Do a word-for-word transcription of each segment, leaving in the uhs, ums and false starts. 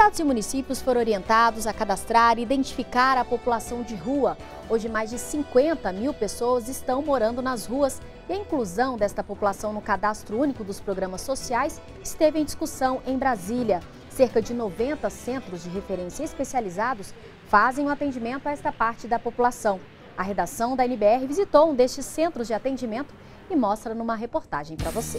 Estados e municípios foram orientados a cadastrar e identificar a população de rua. Hoje, mais de cinquenta mil pessoas estão morando nas ruas e a inclusão desta população no cadastro único dos programas sociais esteve em discussão em Brasília. Cerca de noventa centros de referência especializados fazem o atendimento a esta parte da população. A redação da N B R visitou um destes centros de atendimento e mostra numa reportagem para você.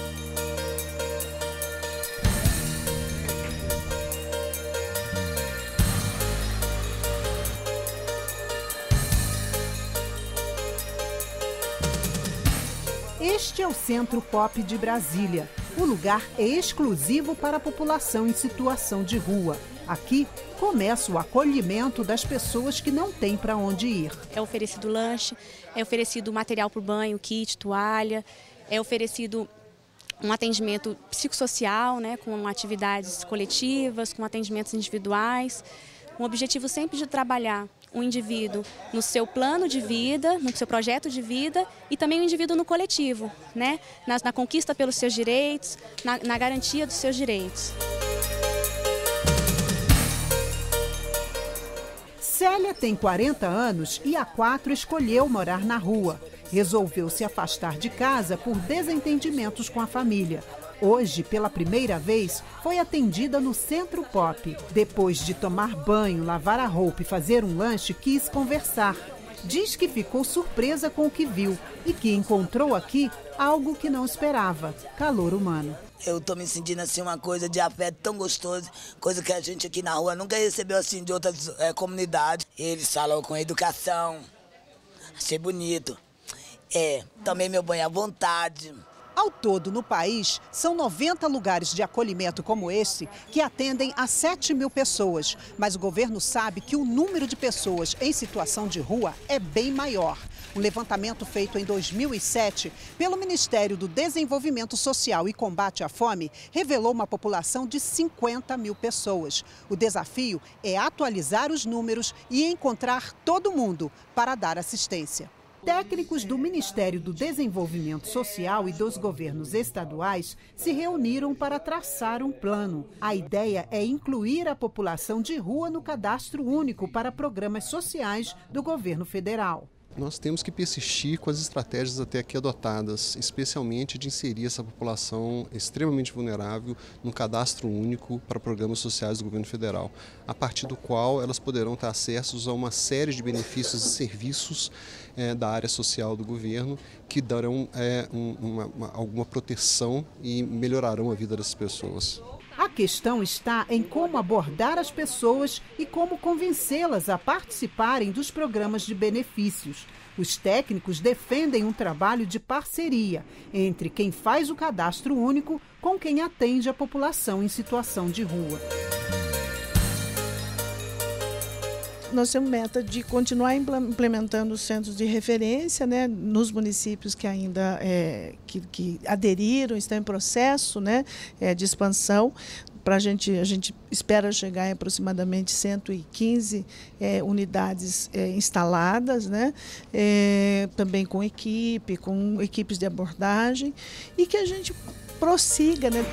Este é o Centro Pop de Brasília. O lugar é exclusivo para a população em situação de rua. Aqui começa o acolhimento das pessoas que não têm para onde ir. É oferecido lanche, é oferecido material para o banho, kit, toalha, é oferecido um atendimento psicossocial, né, com atividades coletivas, com atendimentos individuais, com o objetivo sempre de trabalhar o indivíduo no seu plano de vida, no seu projeto de vida e também o indivíduo no coletivo, né? na, na conquista pelos seus direitos, na, na garantia dos seus direitos. Célia tem quarenta anos e há quatro escolheu morar na rua. Resolveu se afastar de casa por desentendimentos com a família. Hoje, pela primeira vez, foi atendida no Centro Pop. Depois de tomar banho, lavar a roupa e fazer um lanche, quis conversar. Diz que ficou surpresa com o que viu e que encontrou aqui algo que não esperava: calor humano. Eu tô me sentindo assim uma coisa de afeto tão gostoso, coisa que a gente aqui na rua nunca recebeu assim de outras é, comunidades. Eles falam com educação, achei bonito. É, tomei meu banho à vontade. Ao todo, no país, são noventa lugares de acolhimento como este que atendem a sete mil pessoas. Mas o governo sabe que o número de pessoas em situação de rua é bem maior. Um levantamento feito em dois mil e sete pelo Ministério do Desenvolvimento Social e Combate à Fome revelou uma população de cinquenta mil pessoas. O desafio é atualizar os números e encontrar todo mundo para dar assistência. Técnicos do Ministério do Desenvolvimento Social e dos governos estaduais se reuniram para traçar um plano. A ideia é incluir a população de rua no cadastro único para programas sociais do governo federal. Nós temos que persistir com as estratégias até aqui adotadas, especialmente de inserir essa população extremamente vulnerável no cadastro único para programas sociais do governo federal, a partir do qual elas poderão ter acesso a uma série de benefícios e serviços é, da área social do governo que darão é, um, uma, uma, alguma proteção e melhorarão a vida das pessoas. A questão está em como abordar as pessoas e como convencê-las a participarem dos programas de benefícios. Os técnicos defendem um trabalho de parceria entre quem faz o cadastro único com quem atende a população em situação de rua. Nós temos meta de continuar implementando os centros de referência, né, nos municípios que ainda é, que, que aderiram, estão em processo, né, é, de expansão. Pra a, gente, a gente espera chegar em aproximadamente cento e quinze é, unidades é, instaladas, né, é, também com equipe, com equipes de abordagem, e que a gente prossiga, né.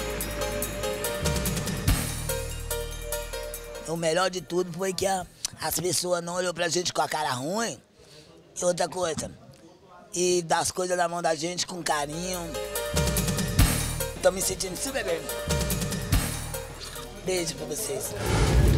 O melhor de tudo foi que a As pessoas não olhou pra gente com a cara ruim. E outra coisa, e das coisas na mão da gente com carinho. Tô me sentindo super bem. Beijo pra vocês.